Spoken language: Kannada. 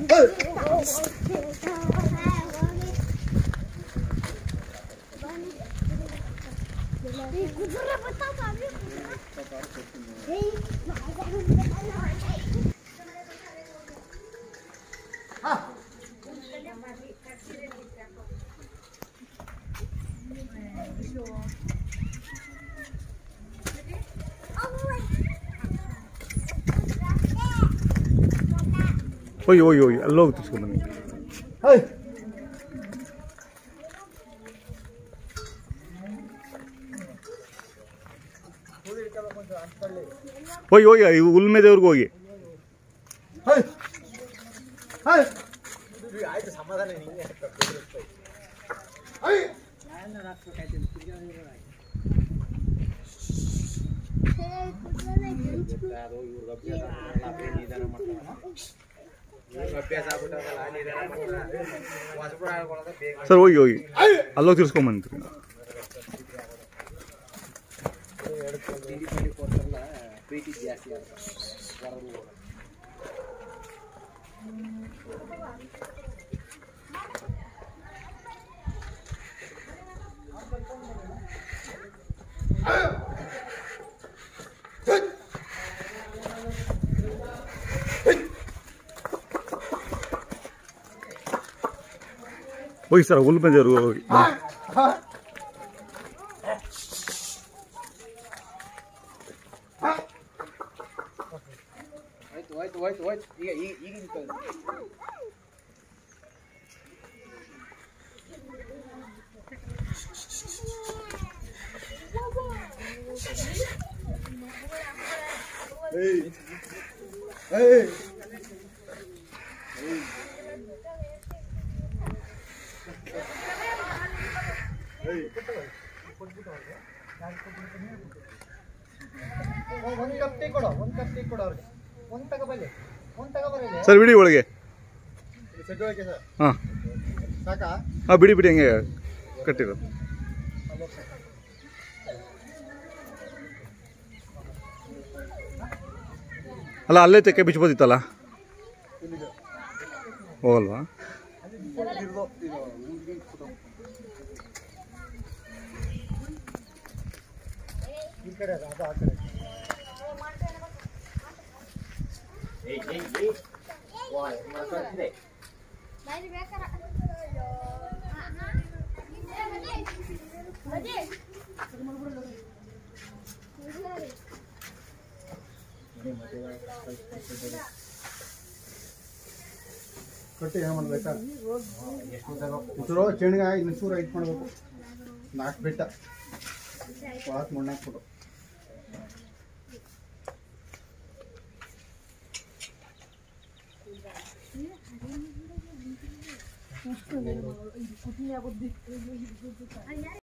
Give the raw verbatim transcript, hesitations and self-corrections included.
ಹೋಗಿ ಹೋಗಿ ಹೋಗಿ ಅಲ್ಲಿ ಹೋಗಿ ತಿರ್ಸ್ಕೊಂಡು ಬನ್ನಿ. ಹೋಗಿ ಹೋಗಿ ಉಲ್ಮೆ ದೇವ್ರಿಗೆ ಹೋಗಿ. ಸಮಾಧಾನ ಸರ್ ಹೋಗಿ ಹೋಗಿ ಅಲ್ಲೋಗಿ ತಿರ್ಸ್ಕೊಂಬಂತೀರಿ. ಹೋಗಿ ಸರ್ ಉಲ್ಮೆ ದೇವ್ರಿಗೆ ಹೋಗಿ. ಸರ್ ಬಿಡಿ ಒಳಗೆ. ಹಾಂ ಹಾಂ ಬಿಡಿ ಬಿಡಿ ಹಂಗೆ ಕಟ್ಟಿರೋದು. ಅಲ್ಲ ಅಲ್ಲೇ ತೆಕ್ಕೆ ಬಿಚ್ಬೋದಿತ್ತಲ್ಲ, ಹೋಗಲ್ವಾ? ಕಟ್ಟಿ ಏನು ಮಾಡ್ಬೇಕಾ ಚೆಣ್ಗ ಇನ್ನು ಚೂರ ಇದು ಮಾಡಬೇಕು. ನಾಲ್ಕು ಬೆಟ್ಟ ಒಳಕ್ಕೆ ಮಣ್ಣು ಹಾಕ್ಬಿಟ್ಟು